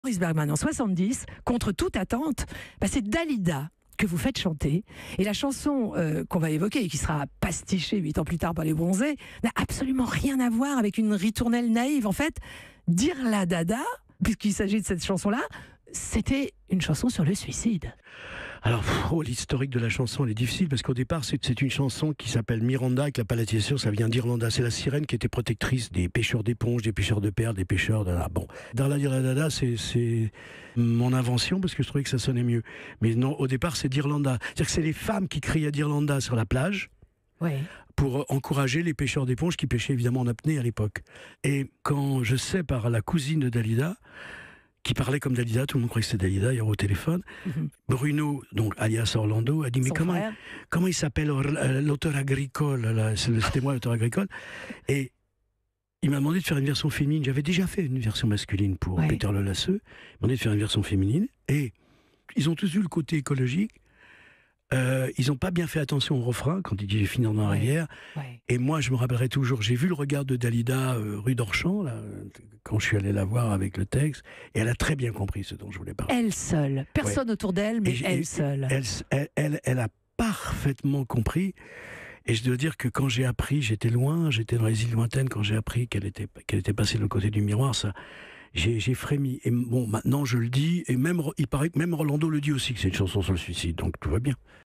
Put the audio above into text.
Boris Bergman en 70, contre toute attente, c'est Dalida que vous faites chanter. Et la chanson qu'on va évoquer, et qui sera pastichée 8 ans plus tard par les Bronzés, n'a absolument rien à voir avec une ritournelle naïve. En fait, Dire la Dada, puisqu'il s'agit de cette chanson-là, c'était une chanson sur le suicide. Alors, l'historique de la chanson, elle est difficile, parce qu'au départ, c'est une chanson qui s'appelle Miranda, avec la palliation, ça vient d'Irlanda. C'est la sirène qui était protectrice des pêcheurs d'éponges, des pêcheurs de perles, des pêcheurs de... Bon, dans la Dire la Dada, c'est mon invention, parce que je trouvais que ça sonnait mieux. Mais non, au départ, c'est d'Irlanda. C'est-à-dire que c'est les femmes qui crient à d'Irlanda sur la plage, pour encourager les pêcheurs d'éponges qui pêchaient évidemment en apnée à l'époque. Et quand je sais par la cousine de Dalida, qui parlait comme Dalida, tout le monde croyait que c'était Dalida, hier au téléphone. Bruno, donc alias Orlando, a dit mais comment il s'appelle l'auteur agricole, c'était moi l'auteur agricole, et il m'a demandé de faire une version féminine. J'avais déjà fait une version masculine pour Peter Le Lasseux. Il m'a demandé de faire une version féminine, et ils ont tous eu le côté écologique. Ils n'ont pas bien fait attention au refrain quand il dit « J'ai fini dans la rivière ». Et moi, je me rappellerai toujours, j'ai vu le regard de Dalida rue d'Orchamps, là, quand je suis allé la voir avec le texte, et elle a très bien compris ce dont je voulais parler. Elle seule. Personne autour d'elle, mais elle seule. Elle a parfaitement compris. Et je dois dire que quand j'ai appris, j'étais loin, j'étais dans les îles lointaines, quand j'ai appris qu'elle était passée de l'autre côté du miroir, ça... J'ai frémi. Et bon, maintenant je le dis, et même, il paraît que même Rolando le dit aussi, que c'est une chanson sur le suicide, donc tout va bien.